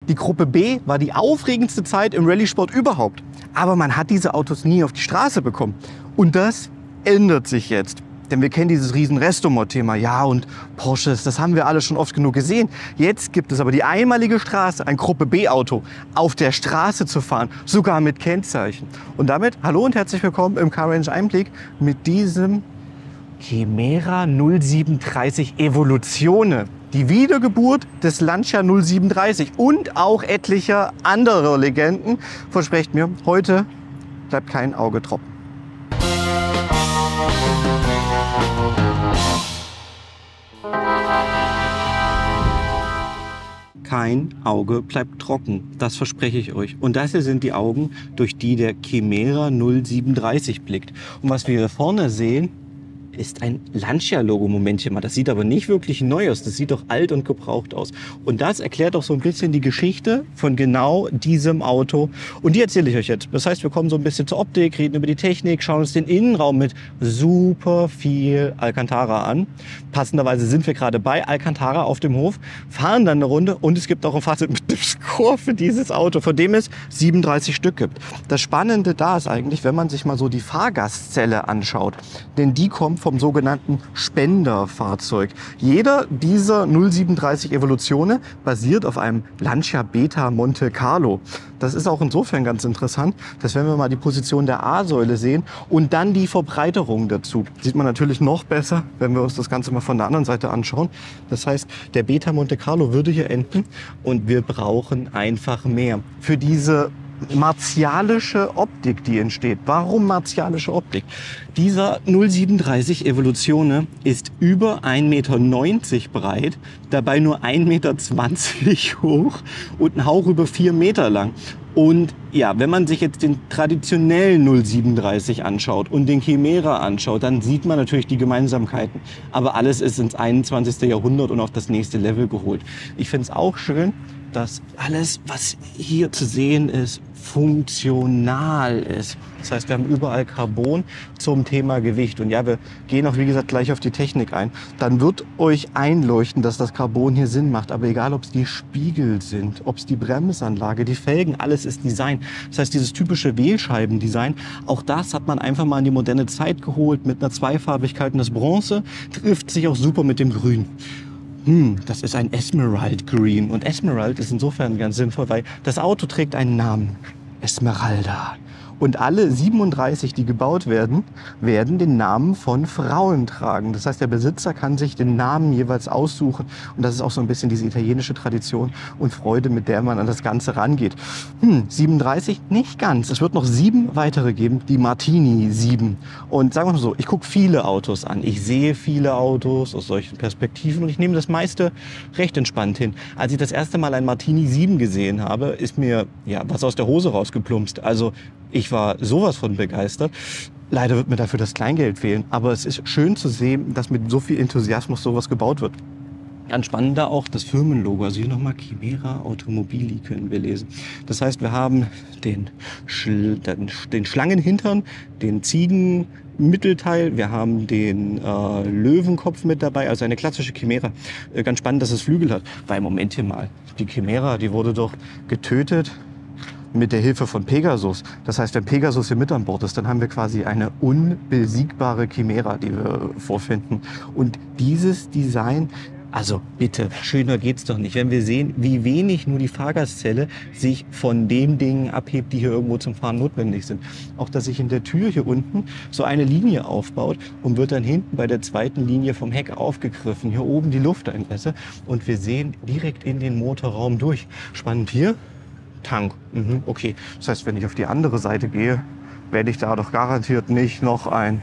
Die Gruppe B war die aufregendste Zeit im Rallye-Sport überhaupt. Aber man hat diese Autos nie auf die Straße bekommen. Und das ändert sich jetzt. Denn wir kennen dieses riesen Restomod-Thema. Ja, und Porsches, das haben wir alle schon oft genug gesehen. Jetzt gibt es aber die einmalige Straße, ein Gruppe B-Auto, auf der Straße zu fahren, sogar mit Kennzeichen. Und damit hallo und herzlich willkommen im Car Range Einblick mit diesem Chimera 0730 Evoluzione. Die Wiedergeburt des Lancia 0730 und auch etlicher anderer Legenden. Versprecht mir, heute bleibt kein Auge trocken. Kein Auge bleibt trocken, das verspreche ich euch. Und das hier sind die Augen, durch die der Chimera 0730 blickt. Und was wir hier vorne sehen, ist ein Lancia-Logo. Momentchen mal, das sieht aber nicht wirklich neu aus. Das sieht doch alt und gebraucht aus. Und das erklärt auch so ein bisschen die Geschichte von genau diesem Auto. Und die erzähle ich euch jetzt. Das heißt, wir kommen so ein bisschen zur Optik, reden über die Technik, schauen uns den Innenraum mit super viel Alcantara an. Passenderweise sind wir gerade bei Alcantara auf dem Hof, fahren dann eine Runde und es gibt auch ein Fahrzeug mit dem Score für dieses Auto, von dem es 37 Stück gibt. Das Spannende da ist eigentlich, wenn man sich mal so die Fahrgastzelle anschaut, denn die kommt vom sogenannten Spenderfahrzeug. Jeder dieser 0730 Evolutionen basiert auf einem Lancia Beta Monte Carlo. Das ist auch insofern ganz interessant, dass wenn wir mal die Position der A-Säule sehen und dann die Verbreiterung dazu, sieht man natürlich noch besser, wenn wir uns das Ganze mal von der anderen Seite anschauen. Das heißt, der Beta Monte Carlo würde hier enden und wir brauchen einfach mehr für diese martialische Optik, die entsteht. Warum martialische Optik? Dieser 0730 Evoluone ist über 1,90 Meter breit, dabei nur 1,20 Meter hoch und ein Hauch über 4 Meter lang. Und ja, wenn man sich jetzt den traditionellen 0730 anschaut und den Chimera anschaut, dann sieht man natürlich die Gemeinsamkeiten. Aber alles ist ins 21. Jahrhundert und auf das nächste Level geholt. Ich finde es auch schön, dass alles, was hier zu sehen ist, funktional ist. Das heißt, wir haben überall Carbon zum Thema Gewicht. Und ja, wir gehen auch, wie gesagt, gleich auf die Technik ein. Dann wird euch einleuchten, dass das Carbon hier Sinn macht. Aber egal, ob es die Spiegel sind, ob es die Bremsanlage, die Felgen, alles ist Design. Das heißt, dieses typische Wählscheibendesign, auch das hat man einfach mal in die moderne Zeit geholt mit einer Zweifarbigkeit. Und das Bronze trifft sich auch super mit dem Grün. Das ist ein Emerald Green. Und Emerald ist insofern ganz sinnvoll, weil das Auto trägt einen Namen. Esmeralda. Und alle 37, die gebaut werden, werden den Namen von Frauen tragen. Das heißt, der Besitzer kann sich den Namen jeweils aussuchen. Und das ist auch so ein bisschen diese italienische Tradition und Freude, mit der man an das Ganze rangeht. 37? Nicht ganz. Es wird noch 7 weitere geben, die Martini 7. Und sagen wir mal so, ich gucke viele Autos an. Ich sehe viele Autos aus solchen Perspektiven und ich nehme das meiste recht entspannt hin. Als ich das erste Mal ein Martini 7 gesehen habe, ist mir ja was aus der Hose rausgeplumpst. Also ich war sowas von begeistert. Leider wird mir dafür das Kleingeld fehlen. Aber es ist schön zu sehen, dass mit so viel Enthusiasmus sowas gebaut wird. Ganz spannend da auch das Firmenlogo. Also hier nochmal Chimera Automobili können wir lesen. Das heißt, wir haben den Schlangenhintern, den Ziegenmittelteil, wir haben den Löwenkopf mit dabei, also eine klassische Chimera. Ganz spannend, dass es Flügel hat. Weil, Moment hier mal, die Chimera, die wurde doch getötet mit der Hilfe von Pegasus. Das heißt, wenn Pegasus hier mit an Bord ist, dann haben wir quasi eine unbesiegbare Chimera, die wir vorfinden. Und dieses Design, also bitte, schöner geht's doch nicht. Wenn wir sehen, wie wenig nur die Fahrgastzelle sich von den Dingen abhebt, die hier irgendwo zum Fahren notwendig sind. Auch, dass sich in der Tür hier unten so eine Linie aufbaut und wird dann hinten bei der zweiten Linie vom Heck aufgegriffen. Hier oben die Lufteinlässe und wir sehen direkt in den Motorraum durch. Spannend hier. Tank. Okay. Das heißt, wenn ich auf die andere Seite gehe, werde ich da doch garantiert nicht noch ein...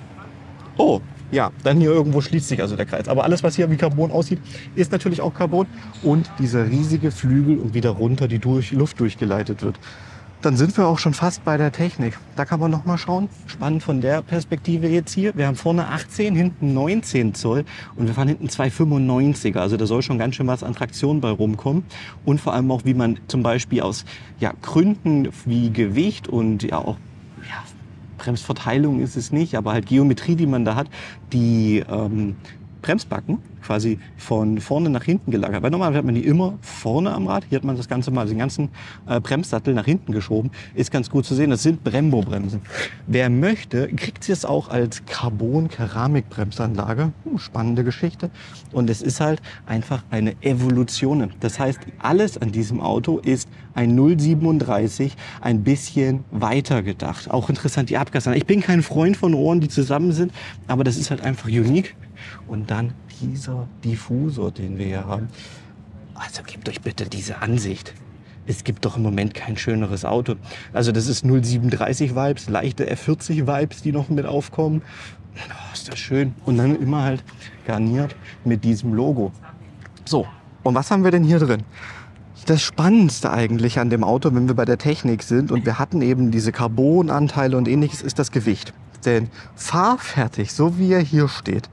Oh, ja, dann hier irgendwo schließt sich also der Kreis. Aber alles, was hier wie Carbon aussieht, ist natürlich auch Carbon. Und dieser riesige Flügel und wieder runter die Luft durchgeleitet wird. Dann sind wir auch schon fast bei der Technik. Da kann man noch mal schauen. Spannend von der Perspektive jetzt hier. Wir haben vorne 18, hinten 19 Zoll und wir fahren hinten 295er. Also da soll schon ganz schön was an Traktion bei rumkommen. Und vor allem auch, wie man zum Beispiel aus Gründen wie Gewicht und auch Bremsverteilung ist es nicht, aber halt Geometrie, die man da hat, die Bremsbacken quasi von vorne nach hinten gelagert. Weil normalerweise hat man die immer vorne am Rad. Hier hat man das Ganze mal, den ganzen Bremssattel nach hinten geschoben. Ist ganz gut zu sehen. Das sind Brembo-Bremsen. Wer möchte, kriegt sie es auch als Carbon-Keramik-Bremsanlage. Spannende Geschichte. Und es ist halt einfach eine Evolution. Das heißt, alles an diesem Auto ist ein 037 ein bisschen weiter gedacht. Auch interessant, die Abgasanlage. Ich bin kein Freund von Rohren, die zusammen sind, aber das ist halt einfach unique. Und dann dieser Diffusor, den wir hier haben. Also gebt euch bitte diese Ansicht. Es gibt doch im Moment kein schöneres Auto. Also das ist 037-Vibes, leichte F40-Vibes, die noch mit aufkommen. Oh, ist das schön. Und dann immer halt garniert mit diesem Logo. So, und was haben wir denn hier drin? Das Spannendste eigentlich an dem Auto, wenn wir bei der Technik sind und wir hatten eben diese Carbonanteile und ähnliches, ist das Gewicht. Denn fahrfertig, so wie er hier steht,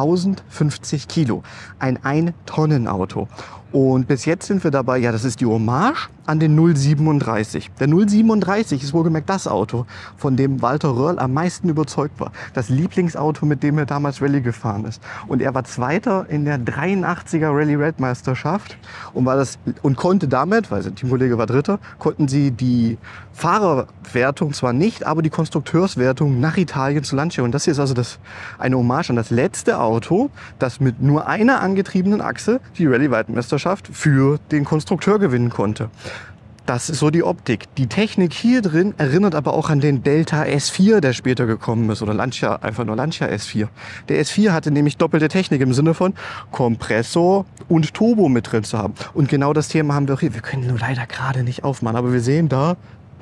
1050 Kilo, ein 1-Tonnen-Auto. Und bis jetzt sind wir dabei, ja, das ist die Hommage an den 037. Der 037 ist wohlgemerkt das Auto, von dem Walter Röhrl am meisten überzeugt war. Das Lieblingsauto, mit dem er damals Rallye gefahren ist. Und er war Zweiter in der 83er Rallye-Weltmeisterschaft und konnte damit, weil sein Teamkollege war Dritter, konnten sie die Fahrerwertung zwar nicht, aber die Konstrukteurswertung nach Italien zu Lancia. Und das hier ist also eine Hommage an das letzte Auto, das mit nur einer angetriebenen Achse die Rallye-Weltmeisterschaft für den Konstrukteur gewinnen konnte. Das ist so die Optik. Die Technik hier drin erinnert aber auch an den Delta S4, der später gekommen ist. Oder Lancia, einfach nur Lancia S4. Der S4 hatte nämlich doppelte Technik im Sinne von Kompressor und Turbo mit drin zu haben. Und genau das Thema haben wir auch hier. Wir können nur leider gerade nicht aufmachen, aber wir sehen da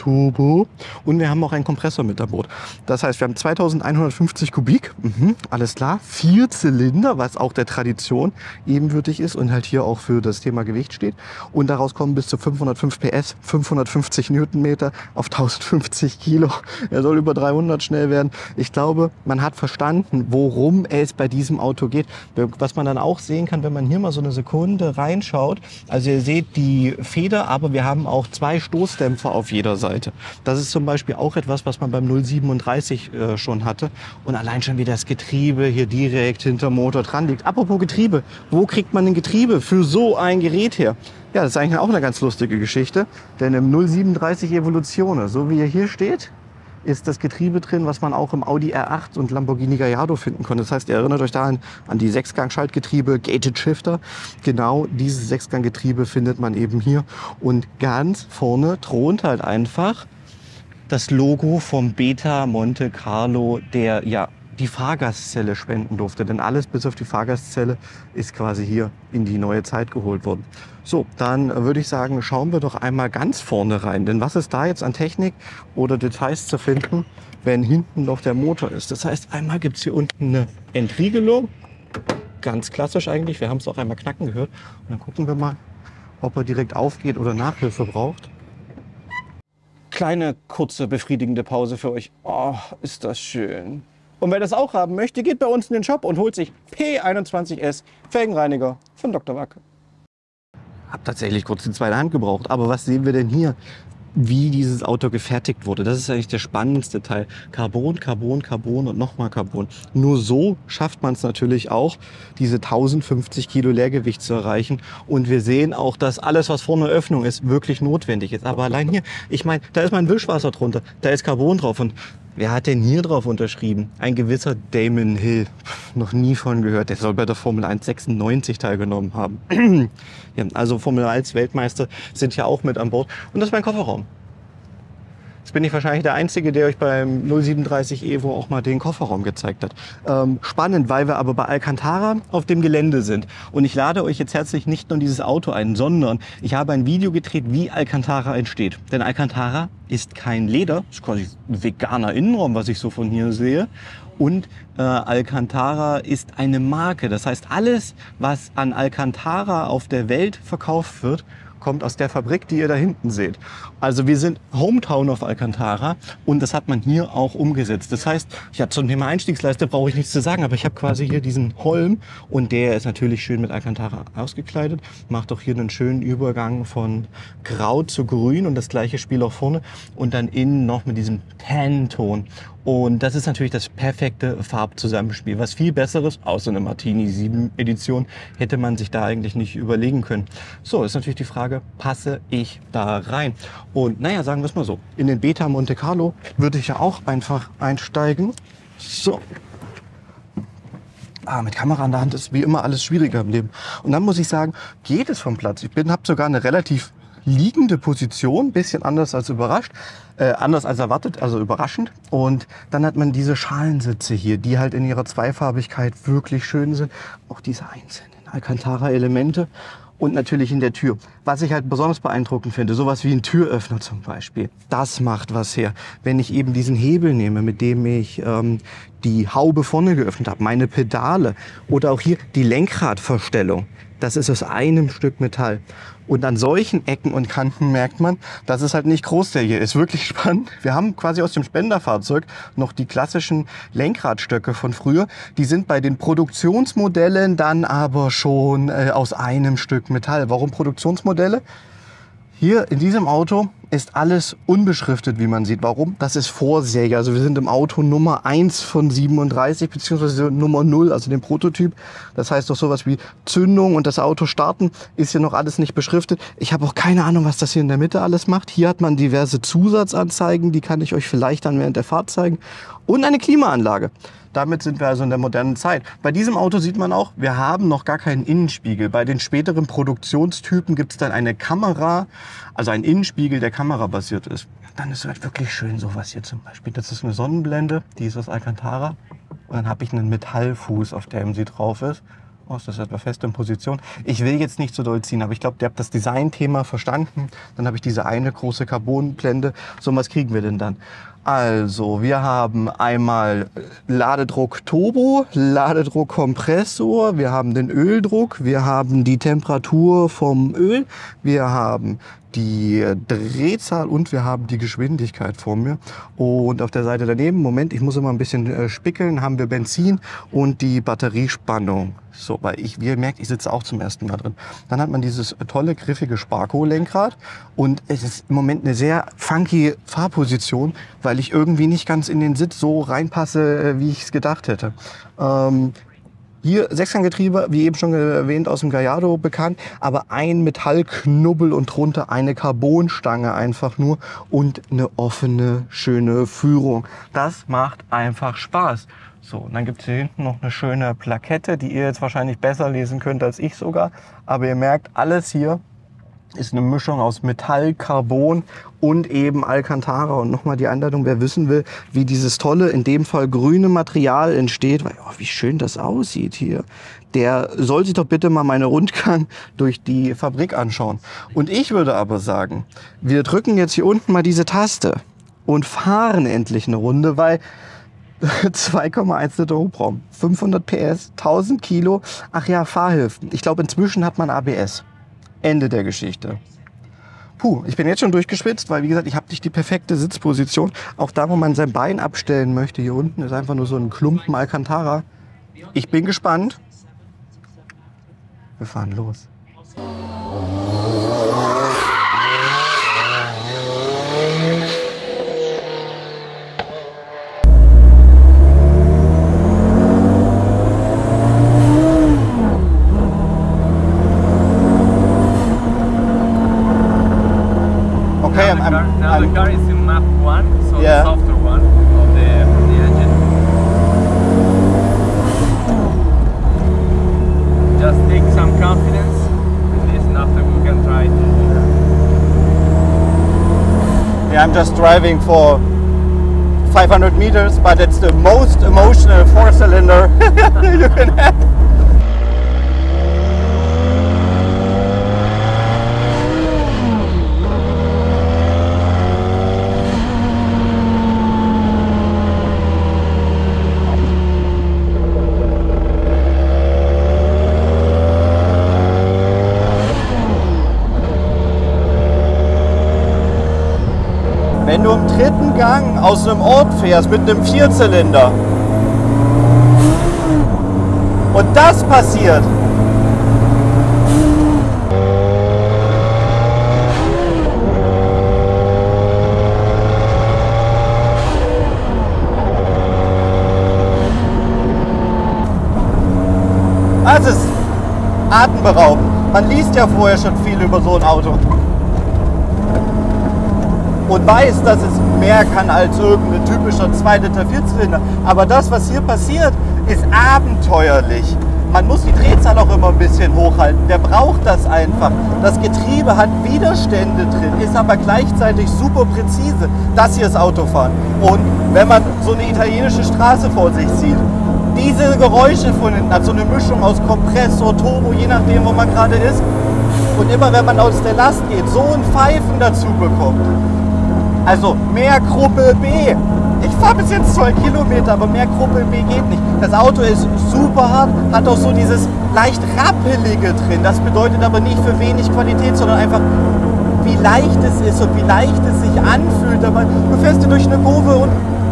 Turbo und wir haben auch einen Kompressor mit an Bord. Das heißt, wir haben 2150 Kubik, alles klar, 4 Zylinder, was auch der Tradition ebenbürtig ist und halt hier auch für das Thema Gewicht steht. Und daraus kommen bis zu 505 PS, 550 Newtonmeter auf 1050 Kilo. Er soll über 300 schnell werden. Ich glaube, man hat verstanden, worum es bei diesem Auto geht. Was man dann auch sehen kann, wenn man hier mal so eine Sekunde reinschaut. Also ihr seht die Feder, aber wir haben auch 2 Stoßdämpfer auf jeder Seite. Das ist zum Beispiel auch etwas, was man beim 037 schon hatte. Und allein schon wie das Getriebe hier direkt hinterm Motor dran liegt. Apropos Getriebe, wo kriegt man ein Getriebe für so ein Gerät her? Ja, das ist eigentlich auch eine ganz lustige Geschichte. Denn im 037 Evolution, so wie er hier steht, ist das Getriebe drin, was man auch im Audi R8 und Lamborghini Gallardo finden konnte. Das heißt, ihr erinnert euch daran an die 6-Gang-Schaltgetriebe, Gated Shifter. Genau dieses 6-Gang-Getriebe findet man eben hier. Und ganz vorne thront halt einfach das Logo vom Beta Monte Carlo, der ja die Fahrgastzelle spenden durfte. Denn alles bis auf die Fahrgastzelle ist quasi hier in die neue Zeit geholt worden. So, dann würde ich sagen, schauen wir doch einmal ganz vorne rein. Denn was ist da jetzt an Technik oder Details zu finden, wenn hinten noch der Motor ist? Das heißt, einmal gibt es hier unten eine Entriegelung. Ganz klassisch eigentlich. Wir haben es auch einmal knacken gehört. Und dann gucken wir mal, ob er direkt aufgeht oder Nachhilfe braucht. Kleine, kurze, befriedigende Pause für euch. Oh, ist das schön. Und wer das auch haben möchte, geht bei uns in den Shop und holt sich P21S Felgenreiniger von Dr. Wacke. Hab tatsächlich kurz die zweite Hand gebraucht. Aber was sehen wir denn hier? Wie dieses Auto gefertigt wurde. Das ist eigentlich der spannendste Teil. Carbon, Carbon, Carbon und nochmal Carbon. Nur so schafft man es natürlich auch, diese 1050 Kilo Leergewicht zu erreichen. Und wir sehen auch, dass alles, was vorne Öffnung ist, wirklich notwendig ist. Aber allein hier, ich meine, da ist mein Wischwasser drunter, da ist Carbon drauf. Und wer hat denn hier drauf unterschrieben? Ein gewisser Damon Hill. Noch nie von gehört. Der soll bei der Formel 1 96 teilgenommen haben. Ja, also Formel 1 Weltmeister sind ja auch mit an Bord. Und das ist mein Kofferraum. Jetzt bin ich wahrscheinlich der Einzige, der euch beim 037 Evo auch mal den Kofferraum gezeigt hat. Spannend, weil wir aber bei Alcantara auf dem Gelände sind. Und ich lade euch jetzt herzlich nicht nur in dieses Auto ein, sondern ich habe ein Video gedreht, wie Alcantara entsteht. Denn Alcantara ist kein Leder, ist quasi ein veganer Innenraum, was ich so von hier sehe. Und Alcantara ist eine Marke. Das heißt, alles, was an Alcantara auf der Welt verkauft wird, kommt aus der Fabrik, die ihr da hinten seht. Also wir sind Hometown of Alcantara und das hat man hier auch umgesetzt. Das heißt, ja, zum Thema Einstiegsleiste brauche ich nichts zu sagen, aber ich habe quasi hier diesen Holm und der ist natürlich schön mit Alcantara ausgekleidet. Macht auch hier einen schönen Übergang von Grau zu Grün und das gleiche Spiel auch vorne und dann innen noch mit diesem Tan-Ton. Und das ist natürlich das perfekte Farbzusammenspiel. Was viel Besseres, außer eine Martini 7 Edition, hätte man sich da eigentlich nicht überlegen können. So, ist natürlich die Frage, passe ich da rein? Und naja, sagen wir es mal so, in den Beta Monte Carlo würde ich ja auch einfach einsteigen. So. Mit Kamera in der Hand ist wie immer alles schwieriger im Leben. Und dann muss ich sagen, geht es vom Platz. Ich habe sogar eine relativ liegende Position, bisschen anders als anders als erwartet, also überraschend. Und dann hat man diese Schalensitze hier, die halt in ihrer Zweifarbigkeit wirklich schön sind. Auch diese einzelnen Alcantara-Elemente. Und natürlich in der Tür. Was ich halt besonders beeindruckend finde, sowas wie ein Türöffner zum Beispiel. Das macht was her. Wenn ich eben diesen Hebel nehme, mit dem ich die Haube vorne geöffnet habe, meine Pedale oder auch hier die Lenkradverstellung. Das ist aus einem Stück Metall. Und an solchen Ecken und Kanten merkt man, dass es halt nicht Großserie ist. Wirklich spannend. Wir haben quasi aus dem Spenderfahrzeug noch die klassischen Lenkradstöcke von früher. Die sind bei den Produktionsmodellen dann aber schon aus einem Stück Metall. Warum Produktionsmodelle? Hier in diesem Auto ist alles unbeschriftet, wie man sieht. Warum? Das ist Vorserie. Also wir sind im Auto Nummer 1 von 37 beziehungsweise Nummer 0, also dem Prototyp. Das heißt doch sowas wie Zündung und das Auto starten ist hier noch alles nicht beschriftet. Ich habe auch keine Ahnung, was das hier in der Mitte alles macht. Hier hat man diverse Zusatzanzeigen, die kann ich euch vielleicht dann während der Fahrt zeigen. Und eine Klimaanlage. Damit sind wir also in der modernen Zeit. Bei diesem Auto sieht man auch, wir haben noch gar keinen Innenspiegel. Bei den späteren Produktionstypen gibt es dann eine Kamera, also einen Innenspiegel, der kamerabasiert ist. Dann ist es halt wirklich schön, sowas hier zum Beispiel. Das ist eine Sonnenblende, die ist aus Alcantara. Und dann habe ich einen Metallfuß, auf dem sie drauf ist. Oh, ist das etwa fest in Position? Ich will jetzt nicht so doll ziehen, aber ich glaube, ihr habt das Designthema verstanden. Dann habe ich diese eine große Carbonblende. So was kriegen wir denn dann? Also, wir haben einmal Ladedruck Turbo, Ladedruck Kompressor, wir haben den Öldruck, wir haben die Temperatur vom Öl, wir haben die Drehzahl und wir haben die Geschwindigkeit vor mir. Und auf der Seite daneben, Moment, ich muss immer ein bisschen spickeln, haben wir Benzin und die Batteriespannung. So, weil wie ihr merkt, ich sitze auch zum ersten Mal drin. Dann hat man dieses tolle, griffige Sparco-Lenkrad und es ist im Moment eine sehr funky Fahrposition, weil ich irgendwie nicht ganz in den Sitz so reinpasse, wie ich es gedacht hätte. Hier Sechsganggetriebe, wie eben schon erwähnt, aus dem Gallardo bekannt, aber ein Metallknubbel und drunter eine Carbonstange einfach nur und eine offene, schöne Führung. Das macht einfach Spaß. So, und dann gibt es hier hinten noch eine schöne Plakette, die ihr jetzt wahrscheinlich besser lesen könnt als ich sogar. Aber ihr merkt, alles hier ist eine Mischung aus Metall, Carbon und eben Alcantara. Und nochmal die Anleitung, wer wissen will, wie dieses tolle, in dem Fall grüne Material entsteht. Weil, oh, wie schön das aussieht hier. Der soll sich doch bitte mal meine Rundgang durch die Fabrik anschauen. Und ich würde aber sagen, wir drücken jetzt hier unten mal diese Taste und fahren endlich eine Runde, weil 2,1 Liter Hubraum, 500 PS, 1000 Kilo. Ach ja, Fahrhilfen. Ich glaube, inzwischen hat man ABS. Ende der Geschichte. Puh, ich bin jetzt schon durchgeschwitzt, weil wie gesagt, ich habe nicht die perfekte Sitzposition. Auch da, wo man sein Bein abstellen möchte, hier unten ist einfach nur so ein Klumpen Alcantara. Ich bin gespannt. Wir fahren los. Okay, now the car is in map 1, so Yeah. the softer one of the engine. Just take some confidence with this, and after we can try it. Yeah, I'm just driving for 500 meters, but it's the most emotional four-cylinder you can have. Wenn du im dritten Gang aus einem Ort fährst mit einem Vierzylinder und das passiert, atemberaubend. Man liest ja vorher schon viel über so ein Auto. Und weiß, dass es mehr kann als irgendein typischer 2 Liter Vierzylinder. Aber das, was hier passiert, ist abenteuerlich. Man muss die Drehzahl auch immer ein bisschen hochhalten. Der braucht das einfach. Das Getriebe hat Widerstände drin, ist aber gleichzeitig super präzise. Das hier ist Autofahren. Und wenn man so eine italienische Straße vor sich sieht, diese Geräusche von hinten hat so eine Mischung aus Kompressor, Turbo, je nachdem, wo man gerade ist. Und immer wenn man aus der Last geht, so ein Pfeifen dazu bekommt. Also mehr Gruppe B. Ich fahre bis jetzt 2 Kilometer, aber mehr Gruppe B geht nicht. Das Auto ist super hart, hat auch so dieses leicht Rappelige drin. Das bedeutet aber nicht für wenig Qualität, sondern einfach, wie leicht es ist und wie leicht es sich anfühlt. Aber du fährst hier durch eine Kurve und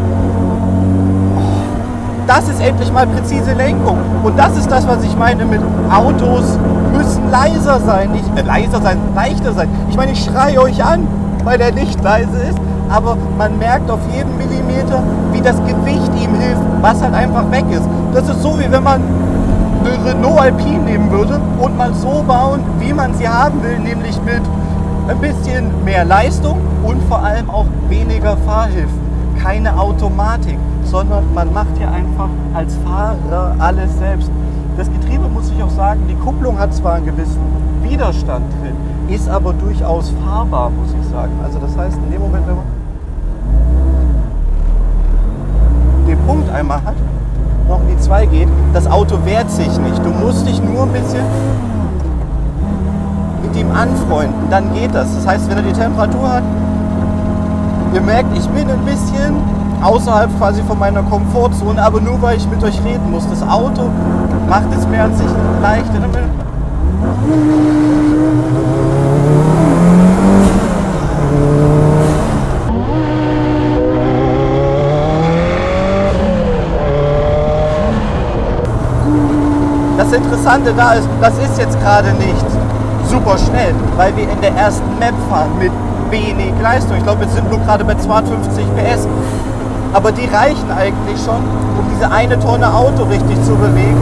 das ist endlich mal präzise Lenkung. Und das ist das, was ich meine mit Autos müssen leiser sein. Nicht leiser sein, leichter sein. Ich meine, ich schreie euch an, weil der nicht leise ist. Aber man merkt auf jedem Millimeter, wie das Gewicht ihm hilft, was halt einfach weg ist. Das ist so, wie wenn man eine Renault Alpine nehmen würde und mal so bauen, wie man sie haben will, nämlich mit ein bisschen mehr Leistung und vor allem auch weniger Fahrhilfen. Keine Automatik, sondern man macht hier einfach als Fahrer alles selbst. Das Getriebe, muss ich auch sagen, die Kupplung hat zwar einen gewissen Widerstand drin, ist aber durchaus fahrbar, muss ich sagen. Also das heißt, in dem Moment, wenn man den Punkt einmal hat, noch in die 2 geht, das Auto wehrt sich nicht. Du musst dich nur ein bisschen mit ihm anfreunden, dann geht das. Das heißt, wenn er die Temperatur hat, ihr merkt, ich bin ein bisschen außerhalb quasi von meiner Komfortzone, aber nur weil ich mit euch reden muss. Das Auto macht es mir an sich leicht. Das Interessante da ist, das ist jetzt gerade nicht super schnell, weil wir in der ersten Map fahren mit wenig Leistung. Ich glaube, wir sind nur gerade bei 250 PS. Aber die reichen eigentlich schon, um diese 1 Tonne Auto richtig zu bewegen.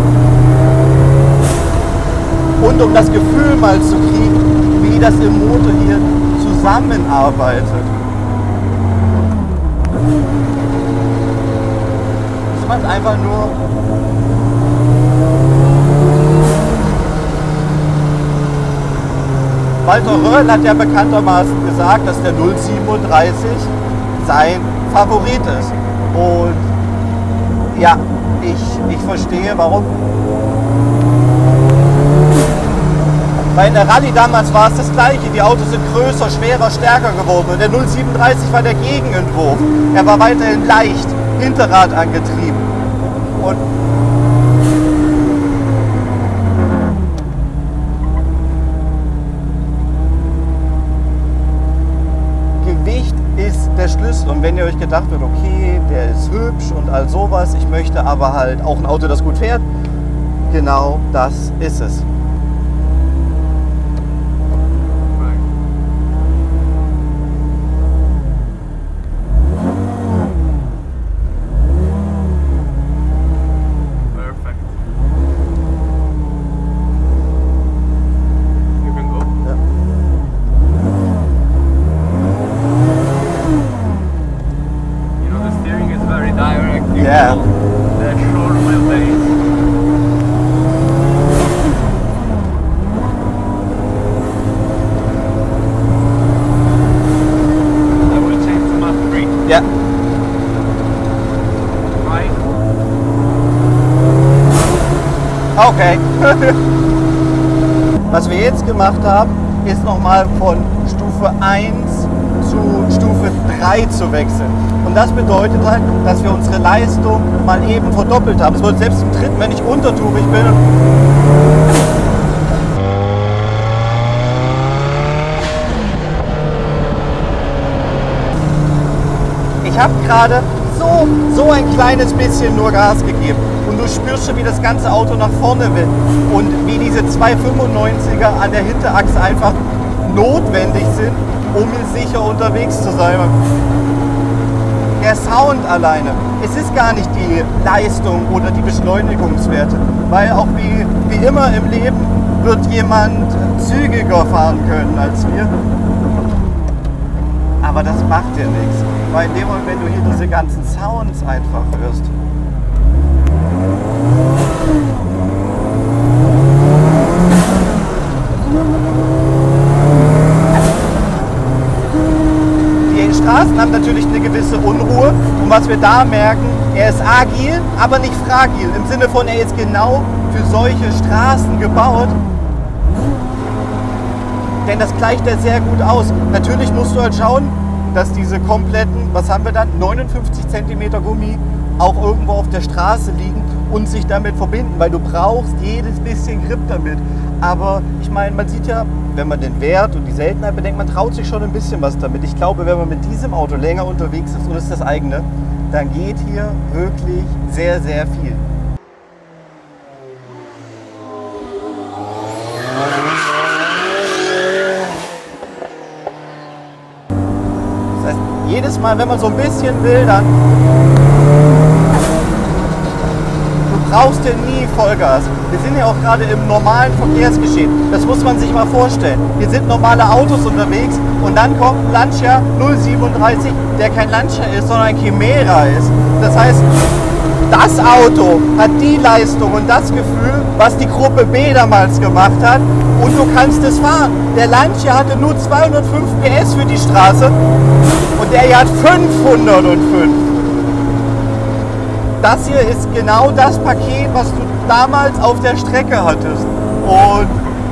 Und um das Gefühl mal zu kriegen, wie das im Motor hier zusammenarbeitet. Das macht einfach nur... Walter Röhrl hat ja bekanntermaßen gesagt, dass der 037 sein Favorit ist. Und ja, ich verstehe warum. Weil in der Rallye damals war es das Gleiche. Die Autos sind größer, schwerer, stärker geworden. Und der 037 war der Gegenentwurf. Er war weiterhin leicht, Hinterrad angetrieben. Und Gewicht ist der Schlüssel. Und wenn ihr euch gedacht habt, okay, der ist hübsch und all sowas, ich möchte aber halt auch ein Auto, das gut fährt, genau das ist es. Yeah. The short wheelbase. I will change to map 3. Ja. Right. Okay. Was wir jetzt gemacht haben, ist nochmal von Stufe 1 zu Stufe 3 zu wechseln. Und das bedeutet halt, dass wir unsere Leistung mal eben verdoppelt haben. Es wird selbst im dritten, wenn ich untertourig bin. Ich habe gerade so ein kleines bisschen nur Gas gegeben. Und du spürst schon, wie das ganze Auto nach vorne will. Und wie diese 295er an der Hinterachse einfach notwendig sind, um sicher unterwegs zu sein. Der Sound alleine, es ist gar nicht die Leistung oder die Beschleunigungswerte, weil auch wie immer im Leben, wird jemand zügiger fahren können als wir. Aber das macht dir nichts, weil in dem Moment, wenn du hier diese ganzen Sounds einfach hörst, die Straßen haben natürlich eine gewisse Unruhe und was wir da merken, er ist agil, aber nicht fragil, im Sinne von, er ist genau für solche Straßen gebaut. Denn das gleicht er sehr gut aus. Natürlich musst du halt schauen, dass diese kompletten, was haben wir dann, 59 cm Gummi auch irgendwo auf der Straße liegen und sich damit verbinden, weil du brauchst jedes bisschen Grip damit. Aber ich meine, man sieht ja, wenn man den Wert und die Seltenheit bedenkt, man traut sich schon ein bisschen was damit. Ich glaube, wenn man mit diesem Auto länger unterwegs ist und es ist das eigene, dann geht hier wirklich sehr, sehr viel. Jedes Mal, wenn man so ein bisschen will, dann du brauchst dir nie Vollgas. Wir sind ja auch gerade im normalen Verkehrsgeschehen. Das muss man sich mal vorstellen. Hier sind normale Autos unterwegs und dann kommt ein Lancia 037, der kein Lancia ist, sondern ein Chimera ist. Das heißt, das Auto hat die Leistung und das Gefühl, was die Gruppe B damals gemacht hat, und du kannst es fahren. Der Lancia hatte nur 205 PS für die Straße und der hier hat 505. Das hier ist genau das Paket, was du damals auf der Strecke hattest. Und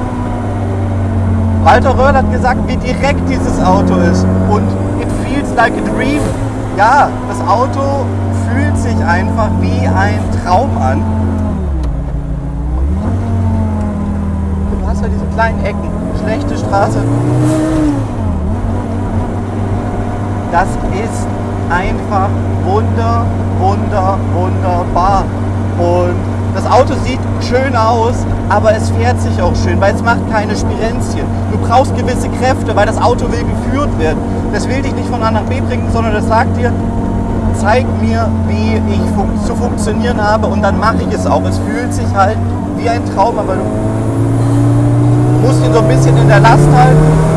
Walter Röhrl hat gesagt, wie direkt dieses Auto ist. Und it feels like a dream. Ja, das Auto fühlt sich einfach wie ein Traum an. Und du hast ja diese kleinen Ecken, schlechte Straße. Das ist einfach wunderbar. Und das Auto sieht schön aus, aber es fährt sich auch schön, weil es macht keine Spirenzchen. Du brauchst gewisse Kräfte, weil das Auto will geführt werden. Das will dich nicht von A nach B bringen, sondern das sagt dir, zeig mir, wie ich zu funktionieren habe, und dann mache ich es auch. Es fühlt sich halt wie ein Traum, aber du musst ihn so ein bisschen in der Last halten.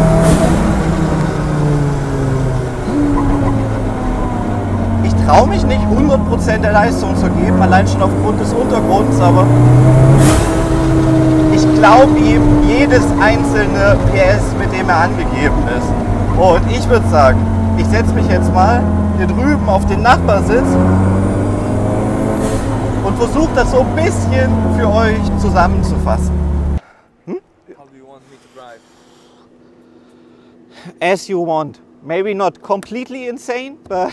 Ich traue mich nicht 100% der Leistung zu geben, allein schon aufgrund des Untergrunds, aber ich glaube ihm jedes einzelne PS, mit dem er angegeben ist. Und ich würde sagen, ich setze mich jetzt mal hier drüben auf den Nachbarsitz und versuche das so ein bisschen für euch zusammenzufassen. How do you want me to drive? As you want. Maybe not completely insane, but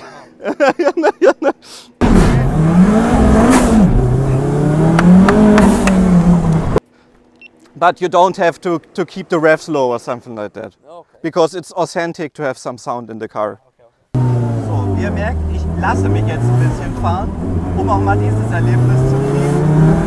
but you don't have to keep the revs low or something like that. Okay. Because it's authentic to have some sound in the car. Okay. So, wie ihr merkt, ich lasse mich jetzt ein bisschen fahren, um auch mal dieses Erlebnis zu kriegen.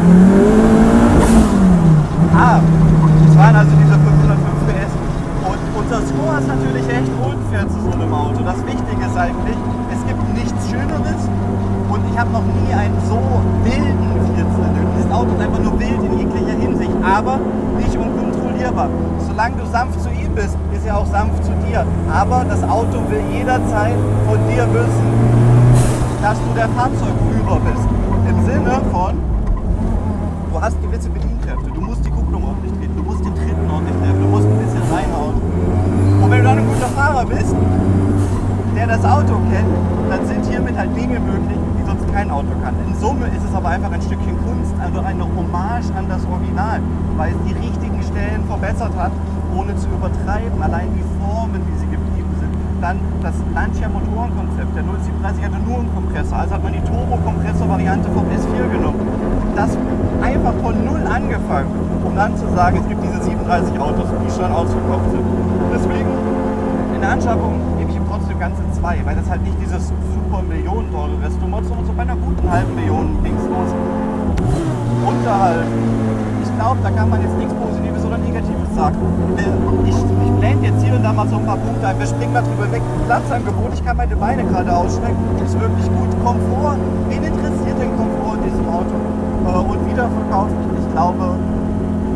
Das waren also diese 505 PS. Und unser Score ist natürlich echt unfair zu so einem Auto. Das Wichtige ist eigentlich, es gibt nichts Schöneres und ich habe noch nie einen so wilden Vierzylinder. Dieses Auto ist einfach nur wild in jeglicher Hinsicht, aber nicht unkontrollierbar. Solange du sanft zu ihm bist, ist er auch sanft zu dir. Aber das Auto will jederzeit von dir wissen, dass du der Fahrzeugführer bist. Im Sinne von, du hast gewisse Bedienkräfte. Du musst die Kupplung ordentlich treten, du musst den Tritten ordentlich treffen, du musst ein bisschen reinhauen. Und wenn du dann ein guter Fahrer bist, der das Auto kennt, dann sind hiermit halt Dinge möglich, die sonst kein Auto kann. In Summe ist es aber einfach ein Stückchen Kunst, also eine Hommage an das Original, weil es die richtigen Stellen verbessert hat, ohne zu übertreiben. Allein die Formen, wie sie geblieben sind. Dann das Lancia Motorenkonzept. Der 037 hatte nur einen Kompressor, also hat man die Turbo-Kompressor-Variante vom S4 genommen. Das einfach von null angefangen, um dann zu sagen, es gibt diese 37 Autos, die schon ausverkauft sind. Deswegen in der Anschaffung gebe ich ihm trotzdem ganze 2, weil das halt nicht dieses super Millionen teure Restaurant, sondern so bei einer guten halben Million linkslos unterhalb. Ich glaube, da kann man jetzt nichts Positives oder Negatives sagen. Ich blende jetzt hier und da mal so ein paar Punkte ein. Wir springen mal drüber weg. Platzangebot, ich kann meine Beine gerade ausstrecken. Ist wirklich gut. Komfort. Wen interessiert den Komfort in diesem Auto? Und Wiederverkauf. Ich glaube, das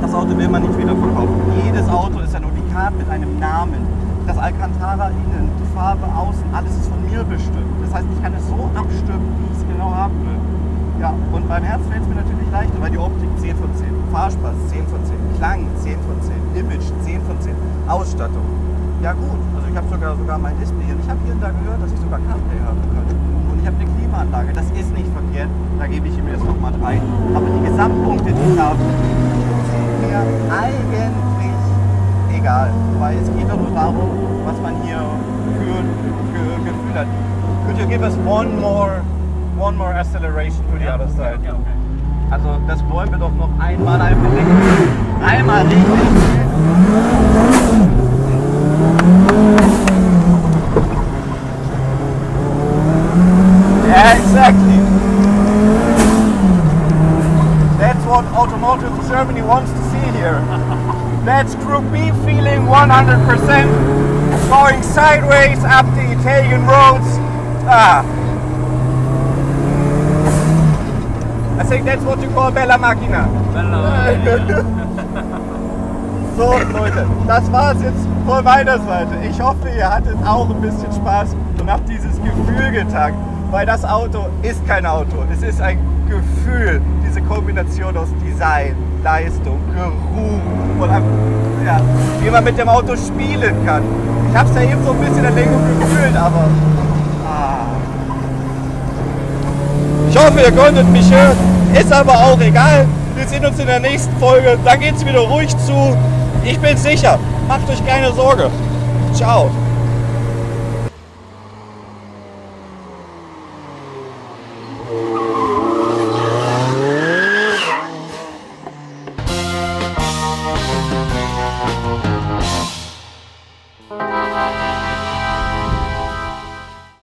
das Auto will man nicht wieder verkaufen. Jedes Auto ist ein Unikat mit einem Namen. Das Alcantara innen, die Farbe außen, alles ist von mir bestimmt. Das heißt, ich kann es so abstimmen, wie ich es genau haben will. Ja, und beim Herz fällt es mir natürlich leichter, weil die Optik 10 von 10, Fahrspaß 10 von 10, Klang 10 von 10, Image 10 von 10, Ausstattung. Ja gut, also ich habe sogar mein Display hier. Ich habe hier und da gehört, dass ich sogar CarPlay haben kann. Und ich habe eine Klimaanlage, das ist nicht verkehrt, da gebe ich ihm jetzt nochmal 3. Aber die Gesamtpunkte, die ich habe, sind mir eigentlich egal, weil es geht doch nur darum, was man hier für Gefühl hat. Could you give us one more acceleration to the other side? Yeah, okay. Also das wollen wir doch noch einmal einmal richtig. Yeah, exactly. That's what Automotive Germany wants to see here. That's Group B feeling 100%, going sideways up the Italian roads. I think that's what you call Bella Macchina. So Leute, das war es jetzt von meiner Seite. Ich hoffe, ihr hattet auch ein bisschen Spaß und habt dieses Gefühl getankt, weil das Auto ist kein Auto, es ist ein Gefühl, diese Kombination aus Design, Leistung, Geruch und ja, wie man mit dem Auto spielen kann. Ich habe es ja eben so ein bisschen in der Lenkung gefühlt, aber ich hoffe, ihr konntet mich hören, ist aber auch egal. Wir sehen uns in der nächsten Folge, da geht es wieder ruhig zu. Ich bin sicher, macht euch keine Sorge. Ciao.